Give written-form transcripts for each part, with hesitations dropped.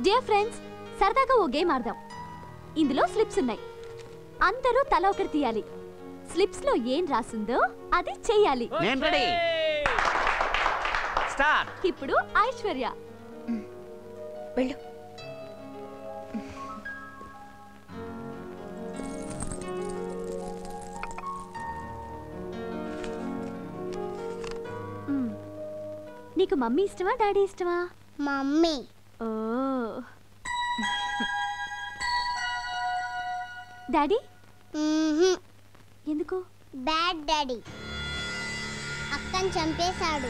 Dear friends, సరదాగా ఓ game ఆడదాం. ఇందులో స్లిప్స్ ఉన్నాయి. అందరూ తల ఒకటి తీయాలి. స్లిప్స్ లో ఏం రాసిందో అది చెయ్యాలి. నేను రెడీ. స్టార్ట్. ఇప్పుడు ఐశ్వర్య వెళ్ళు. నీకు మమ్మీ ఇష్టమా డాడీ ఇష్టమా? మమ్మీ. ఓ డాడీ? ఎందుకు? బ్యాడ్ డాడీ అక్కని చంపేశాడు.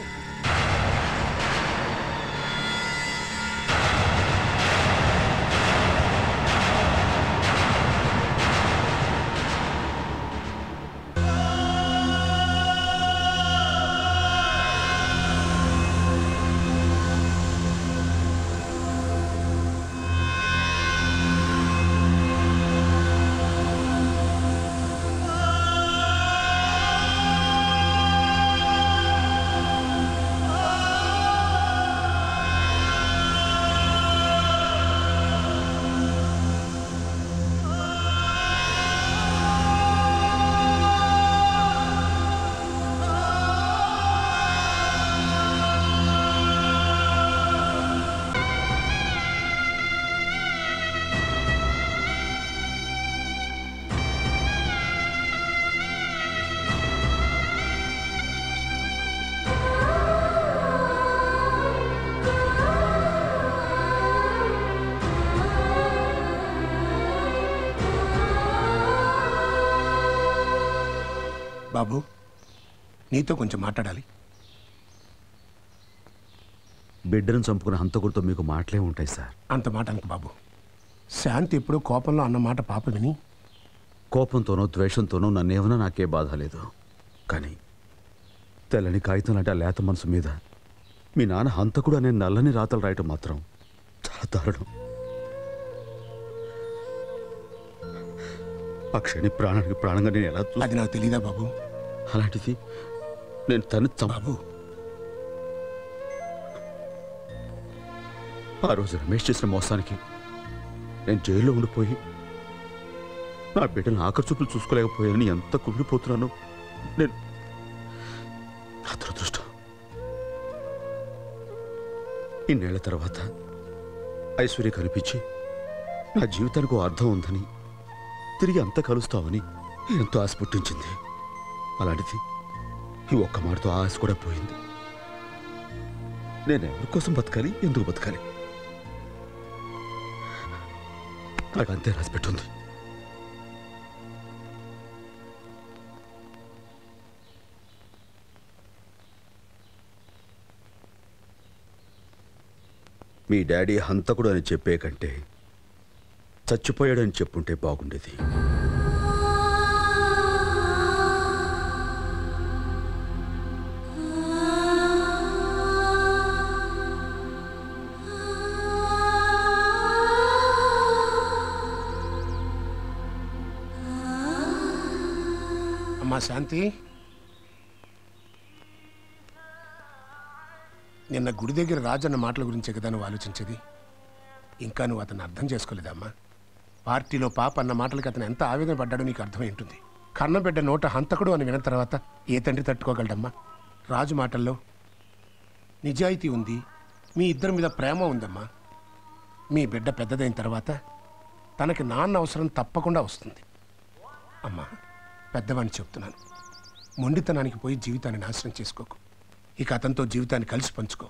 బాబు, నీతో కొంచెం మాట్లాడాలి. బిడ్డను చంపుకున్న హంతకుడితో మీకు మాటలే ఉంటాయి సార్. అంత మాట అనుకు బాబు. శాంతి ఎప్పుడూ కోపంలో అన్న మాట పాప విని, కోపంతోనో ద్వేషంతోనో నన్నేమన్నా నాకే బాధ లేదు. కానీ తెల్లని కాగితం లాంటి ఆ లేత మనసు మీద మీ నాన్న హంతకుడు అనే నల్లని రాతలు రాయటం మాత్రం చాలా దారుణం. ఆ క్షణి ప్రాణానికి ప్రాణంగా నేను ఎలా అది నాకు తెలీదా బాబు? అలాంటిది నేను తను బాబు. ఆ రోజు రమేష్ చేసిన మోసానికి నేను జైల్లో ఉండిపోయి నా బిడ్డను ఆఖరి చూపులు చూసుకోలేకపోయానని ఎంత కుమిలిపోతున్నానో నేను. నా దురదృష్టం ఇన్నేళ్ల తర్వాత ఐశ్వర్య కనిపించి నా జీవితానికి ఓ అర్థం ఉందని, తిరిగి అంతా కలుస్తామని ఎంతో ఆశ పుట్టించింది. అలాంటిది ఈ ఒక్క మాటతో ఆశ కూడా పోయింది. నేను ఎవరి కోసం బతకాలి, ఎందుకు బతకాలి? నాకు అంతే రాసి పెట్టుంది. మీ డాడీ హంతకుడు అని చెప్పే కంటే చచ్చిపోయాడని చెప్పుంటే బాగుండేది. అమ్మా శాంతి, నిన్న గుడి దగ్గర రాజన్న మాటల గురించే కదా నువ్వు ఆలోచించేది. ఇంకా నువ్వు అతను అర్థం చేసుకోలేదమ్మా. పార్టీలో పాప అన్న మాటలకి అతను ఎంత ఆవేదన పడ్డాడో నీకు అర్థమై ఉంటుంది. కన్నబిడ్డ నోట హంతకుడు అని విన్న తర్వాత ఏ తండ్రి తట్టుకోగలడమ్మా? రాజు మాటల్లో నిజాయితీ ఉంది, మీ ఇద్దరి మీద ప్రేమ ఉందమ్మా. మీ బిడ్డ పెద్దదైన తర్వాత తనకి నాన్న అవసరం తప్పకుండా వస్తుంది. అమ్మా, పెద్దవాడిని చెప్తున్నాను, మొండితనానికి పోయి జీవితాన్ని నాశనం చేసుకోకు. ఇక అతనితో జీవితాన్ని కలిసి పంచుకో.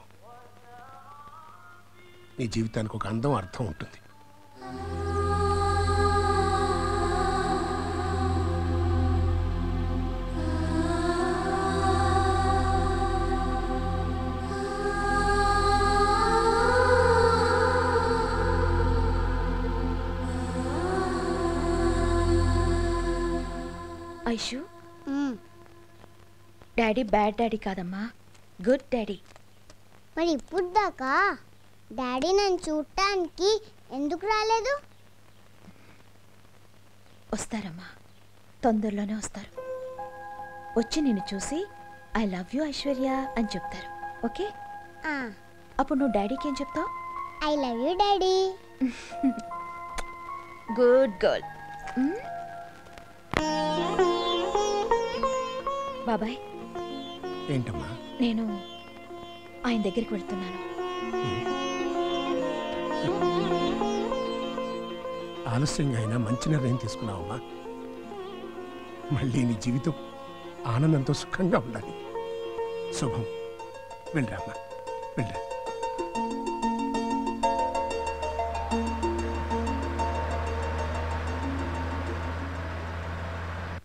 నీ జీవితానికి ఒక అందం, అర్థం ఉంటుంది. ఐషు, డాడీ బ్యాడ్ డాడీ కాదమ్మా, గుడ్ డాడీ. మరి ఇప్పుడు దాకా డాడీ నన్ను చూడటానికి ఎందుకు రాలేదు? వస్తారమ్మా, తొందరలోనే వస్తారు. వచ్చి నిన్ను చూసి ఐ లవ్ యూ ఐశ్వర్య అని చెప్తారు. ఓకే? అప్పుడు నువ్వు డాడీకి ఏం చెప్తావు? I love you daddy. Good girl. బాబాయ్, ఏంటమ్మా? నేను ఆయన దగ్గరికి వెళ్తున్నాను. ఆలస్యంగా అయినా మంచి నిర్ణయం తీసుకున్నావమ్మా. మళ్ళీ నీ జీవితం ఆనందంతో సుఖంగా ఉండాలి. శుభం. వెళ్ళరామ్మా, వెళ్ళరా.